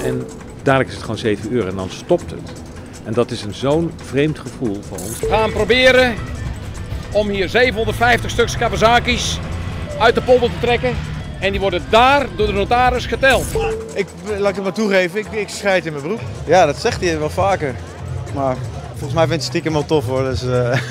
en dadelijk is het gewoon 7 uur en dan stopt het. En dat is zo'n vreemd gevoel voor ons. We gaan proberen om hier 750 stuks Kawasaki's uit de polder te trekken. En die worden daar door de notaris geteld. Laat ik het maar toegeven, ik scheid in mijn broek. Ja, dat zegt hij wel vaker. Maar volgens mij vindt hij stiekem wel tof hoor. Dus,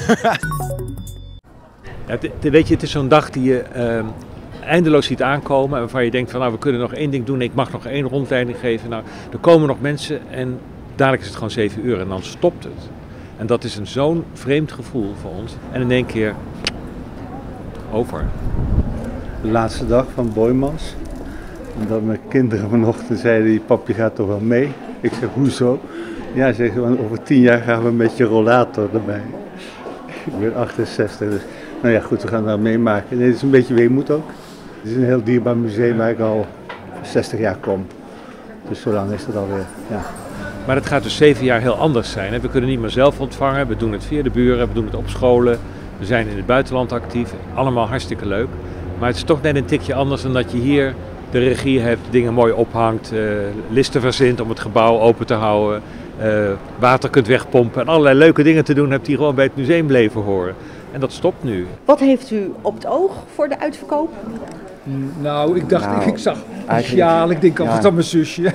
Ja, weet je, het is zo'n dag die je eindeloos ziet aankomen. En waarvan je denkt van nou, we kunnen nog één ding doen. Ik mag nog 1 rondleiding geven. Nou, er komen nog mensen en dadelijk is het gewoon 7 uur en dan stopt het. En dat is zo'n vreemd gevoel voor ons. En in één keer over. De laatste dag van Boijmans. En dat mijn kinderen vanochtend zeiden, pap je gaat toch wel mee? Ik zeg, hoezo? Ja, zeggen ze, over 10 jaar gaan we met je rollator erbij. Ik ben 68, dus nou ja goed, we gaan daar meemaken. Nee, het is een beetje weemoed ook. Het is een heel dierbaar museum waar ik al 60 jaar kom. Dus zo lang is het alweer, ja. Maar het gaat dus 7 jaar heel anders zijn. We kunnen niet meer zelf ontvangen, we doen het via de buren, we doen het op scholen. We zijn in het buitenland actief, allemaal hartstikke leuk. Maar het is toch net een tikje anders dan dat je hier de regie hebt, dingen mooi ophangt, listen verzint om het gebouw open te houden, water kunt wegpompen en allerlei leuke dingen te doen hebt die gewoon bij het museum bleven horen. En dat stopt nu. Wat heeft u op het oog voor de uitverkoop? Nou, ik dacht, ik zag sjaal, ik denk altijd aan mijn zusje.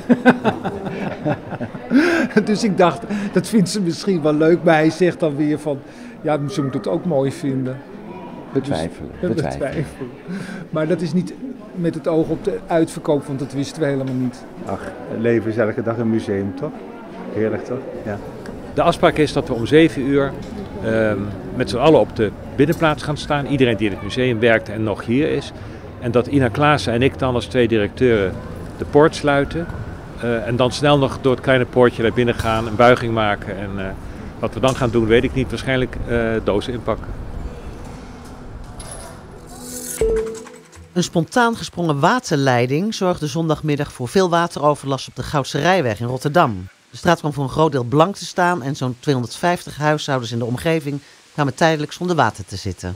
Dus ik dacht, dat vindt ze misschien wel leuk, maar hij zegt dan weer van, ja, ze moet het ook mooi vinden. Betwijfelen. Maar dat is niet met het oog op de uitverkoop, want dat wisten we helemaal niet. Ach, het leven is elke dag een museum, toch? Heerlijk, toch? Ja. De afspraak is dat we om 7 uur met z'n allen op de binnenplaats gaan staan. Iedereen die in het museum werkt en nog hier is. En dat Ina Klaassen en ik dan als 2 directeuren de poort sluiten. En dan snel nog door het kleine poortje naar binnen gaan, een buiging maken. En wat we dan gaan doen, weet ik niet. Waarschijnlijk dozen inpakken. Een spontaan gesprongen waterleiding zorgde zondagmiddag voor veel wateroverlast op de Goudse Rijweg in Rotterdam. De straat kwam voor een groot deel blank te staan en zo'n 250 huishoudens in de omgeving kwamen tijdelijk zonder water te zitten.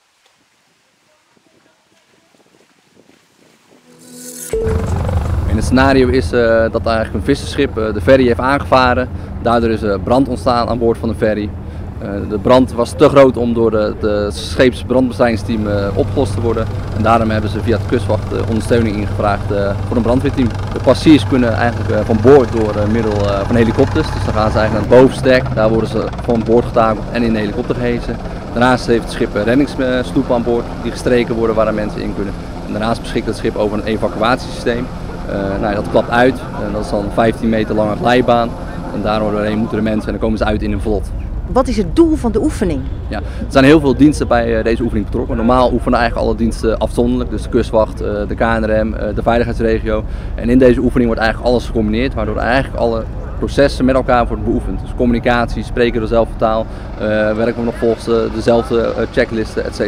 In het scenario is dat eigenlijk een visserschip de ferry heeft aangevaren. Daardoor is brand ontstaan aan boord van de ferry. De brand was te groot om door het scheepsbrandbestrijdingsteam opgelost te worden. En daarom hebben ze via de kustwacht ondersteuning ingevraagd voor een brandweerteam. De passagiers kunnen eigenlijk van boord door middel van helikopters. Dus dan gaan ze eigenlijk naar het bovenste dek. Daar worden ze van boord getakeld en in de helikopter gehesen. Daarnaast heeft het schip reddingsstoepen aan boord die gestreken worden waar mensen in kunnen. En daarnaast beschikt het schip over een evacuatiesysteem. Dat klapt uit. Dat is dan een 15 meter lange glijbaan. En daardoorheen moeten de mensen en dan komen ze uit in een vlot. Wat is het doel van de oefening? Ja, er zijn heel veel diensten bij deze oefening betrokken. Normaal oefenen eigenlijk alle diensten afzonderlijk. Dus de kustwacht, de KNRM, de veiligheidsregio. En in deze oefening wordt eigenlijk alles gecombineerd. Waardoor eigenlijk alle processen met elkaar worden beoefend. Dus communicatie, spreken dezelfde taal. Werken we nog volgens dezelfde checklisten, etc.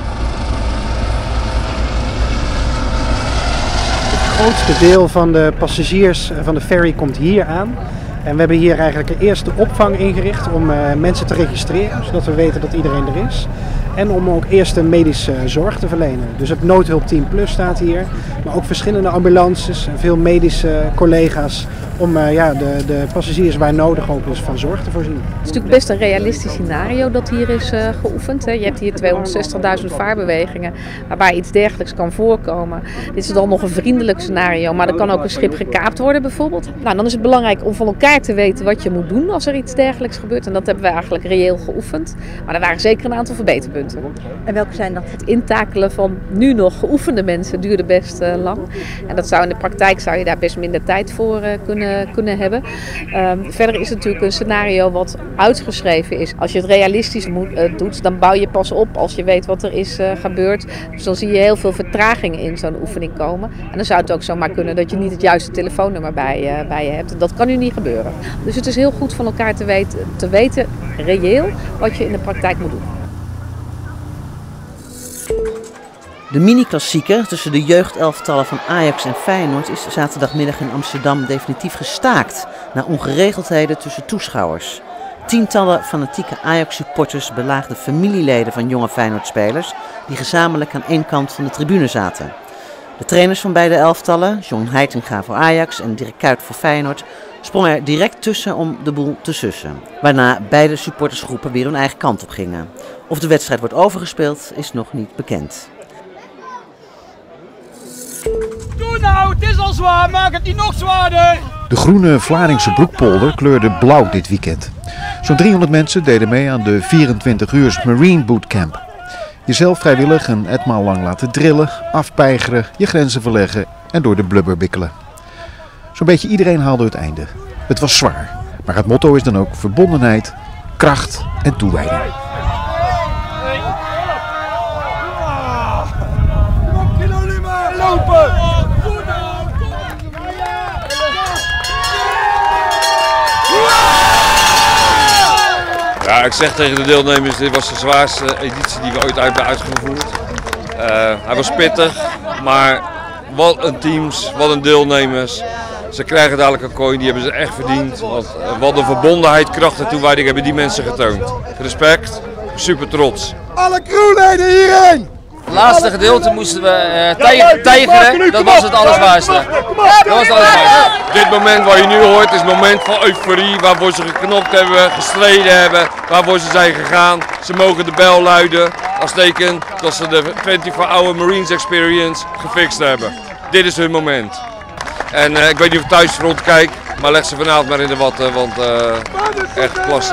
Het grootste deel van de passagiers van de ferry komt hier aan. En we hebben hier eigenlijk een eerste opvang ingericht om mensen te registreren, zodat we weten dat iedereen er is. En om ook eerste medische zorg te verlenen. Dus het noodhulpteam Plus staat hier, maar ook verschillende ambulances en veel medische collega's om de passagiers waar nodig ook is van zorg te voorzien. Het is natuurlijk best een realistisch scenario dat hier is geoefend. Hè. Je hebt hier 260.000 vaartbewegingen waarbij iets dergelijks kan voorkomen. Dit is dan nog een vriendelijk scenario, maar er kan ook een schip gekaapt worden bijvoorbeeld. Nou, dan is het belangrijk om van elkaar te weten wat je moet doen als er iets dergelijks gebeurt. En dat hebben we eigenlijk reëel geoefend. Maar er waren zeker een aantal verbeterpunten. En welke zijn dat? Het intakelen van nu nog geoefende mensen duurde best lang. En dat zou in de praktijk zou je daar best minder tijd voor kunnen hebben. Verder is het natuurlijk een scenario wat uitgeschreven is. Als je het realistisch doet, dan bouw je pas op als je weet wat er is gebeurd. Dus dan zie je heel veel vertraging in zo'n oefening komen. En dan zou het ook zomaar kunnen dat je niet het juiste telefoonnummer bij je hebt. Dat kan nu niet gebeuren. Dus het is heel goed van elkaar te weten reëel wat je in de praktijk moet doen. De mini-klassieker tussen de jeugdelftallen van Ajax en Feyenoord is zaterdagmiddag in Amsterdam definitief gestaakt na ongeregeldheden tussen toeschouwers. Tientallen fanatieke Ajax-supporters belaagden familieleden van jonge Feyenoord-spelers die gezamenlijk aan één kant van de tribune zaten. De trainers van beide elftallen, John Heitinga voor Ajax en Dirk Kuyt voor Feyenoord, sprongen er direct tussen om de boel te sussen. Waarna beide supportersgroepen weer hun eigen kant op gingen. Of de wedstrijd wordt overgespeeld is nog niet bekend. Doe nou, het is al zwaar, maak het niet nog zwaarder! De groene Vlaardingse Broekpolder kleurde blauw dit weekend. Zo'n 300 mensen deden mee aan de 24-uurs Marine Bootcamp. Jezelf vrijwillig een etmaal lang laten drillen, afpeigeren, je grenzen verleggen en door de blubber bikkelen. Zo'n beetje iedereen haalde het einde. Het was zwaar, maar het motto is dan ook verbondenheid, kracht en toewijding. Ja, ik zeg tegen de deelnemers, dit was de zwaarste editie die we ooit hebben uitgevoerd. Hij was pittig, maar wat een teams, wat een deelnemers. Ze krijgen dadelijk een kooi, die hebben ze echt verdiend. Want wat een verbondenheid, kracht en toewijding hebben die mensen getoond. Respect, super trots. Alle crewleden hierheen! Het laatste gedeelte moesten we tijgeren, dat was het allerzwaarste. Dit moment wat je nu hoort is het moment van euforie, waarvoor ze geknopt hebben, gestreden hebben, waarvoor ze zijn gegaan. Ze mogen de bel luiden als teken dat ze de 24-hour Marines Experience gefixt hebben. Dit is hun moment. En ik weet niet of ik thuis rondkijk, maar leg ze vanavond maar in de watten, want echt klasse.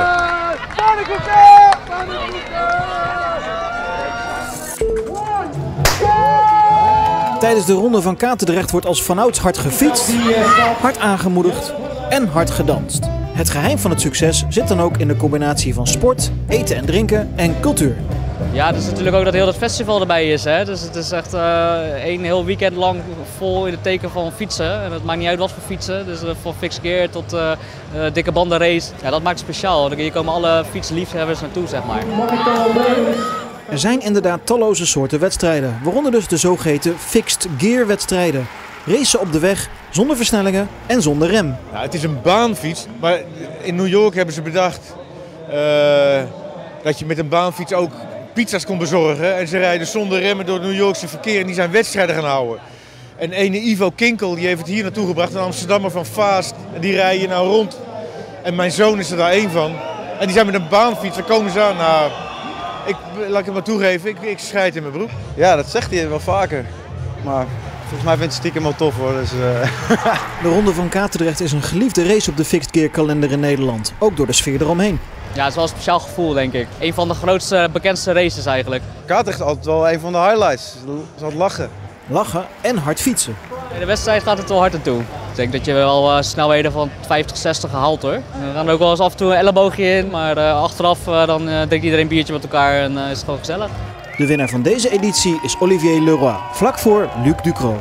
Tijdens de Ronde van Katendrecht wordt als vanouds hard gefietst, hard aangemoedigd en hard gedanst. Het geheim van het succes zit dan ook in de combinatie van sport, eten en drinken en cultuur. Ja, het is natuurlijk ook dat heel dat festival erbij is. Hè? Dus het is echt één heel weekend lang vol in het teken van fietsen. En het maakt niet uit wat voor fietsen. Dus van fixed gear tot dikke bandenrace. Ja, dat maakt het speciaal. Hier komen alle fietsliefhebbers naartoe, zeg maar. Er zijn inderdaad talloze soorten wedstrijden, waaronder dus de zogeheten fixed gear wedstrijden. Racen op de weg, zonder versnellingen en zonder rem. Nou, het is een baanfiets, maar in New York hebben ze bedacht dat je met een baanfiets ook pizza's kon bezorgen. En ze rijden zonder remmen door het New Yorkse verkeer en die zijn wedstrijden gaan houden. En ene Ivo Kinkel die heeft het hier naartoe gebracht, een Amsterdammer van Fast. En die rijden hier nou rond. En mijn zoon is er daar één van. En die zijn met een baanfiets, daar komen ze aan. Nou, laat ik het maar toegeven, ik scheid in mijn broek. Ja, dat zegt hij wel vaker. Maar volgens mij vindt hij stiekem wel tof hoor. Dus, De Ronde van Katendrecht is een geliefde race op de fixed gear kalender in Nederland. Ook door de sfeer eromheen. Ja, het is wel een speciaal gevoel, denk ik. Een van de grootste, bekendste races eigenlijk. Katendrecht is altijd wel een van de highlights. Het is altijd lachen. Lachen en hard fietsen. In de wedstrijd gaat het wel hard naartoe. Ik denk dat je wel snelheden van 50, 60 haalt hoor. Er gaan ook wel eens af en toe een elleboogje in, maar achteraf dan drinkt iedereen een biertje met elkaar en is het gewoon gezellig. De winnaar van deze editie is Olivier Leroy, vlak voor Luc Ducrot.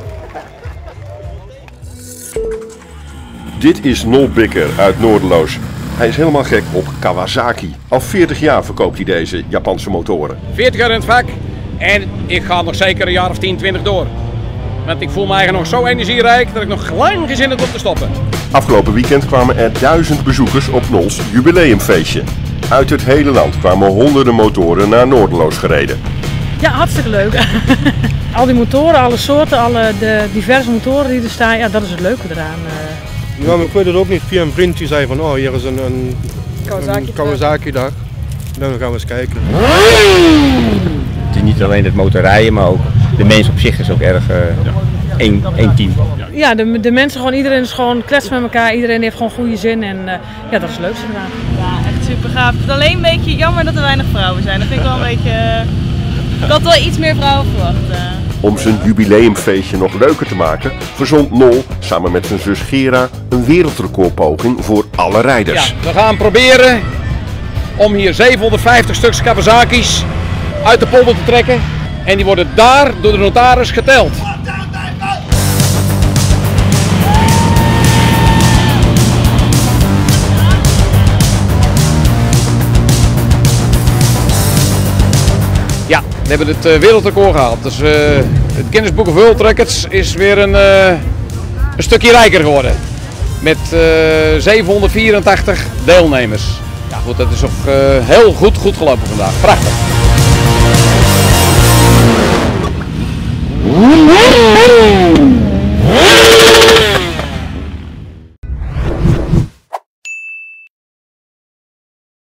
Dit is Nol Bikker uit Noorderloos. Hij is helemaal gek op Kawasaki. Al 40 jaar verkoopt hij deze Japanse motoren. 40 jaar in het vak en ik ga nog zeker een jaar of 10, 20 door. Want ik voel me eigenlijk nog zo energierijk dat ik nog lang geen zin heb om te stoppen. Afgelopen weekend kwamen er 1000 bezoekers op Nols jubileumfeestje. Uit het hele land kwamen honderden motoren naar Noorderloos gereden. Ja, hartstikke leuk. Al die motoren, alle soorten, de diverse motoren die er staan, ja, dat is het leuke eraan. Ja, maar ik weet het ook niet. Via een vriend die zei van, oh hier is een Kawasaki dag. Dan gaan we eens kijken. Het is niet alleen het motorrijden, maar ook de mens op zich is ook erg één team. Ja, de mensen, gewoon, iedereen is gewoon kletst met elkaar, iedereen heeft gewoon goede zin en ja, dat is het leukste eraan. Ja, echt super gaaf. Het is alleen een beetje jammer dat er weinig vrouwen zijn. Dat vind ik wel een beetje... Ik had wel iets meer vrouwen verwacht. Om zijn jubileumfeestje nog leuker te maken, verzond Nol samen met zijn zus Gera een wereldrecordpoging voor alle rijders. Ja, we gaan proberen om hier 750 stuks Kawasaki's uit de polder te trekken. En die worden daar door de notaris geteld. Ja, we hebben het wereldrecord gehaald. Dus het Guinness Book of World Records is weer een stukje rijker geworden. Met 784 deelnemers. Ja goed, dat is toch heel goed gelopen vandaag. Prachtig. Woe!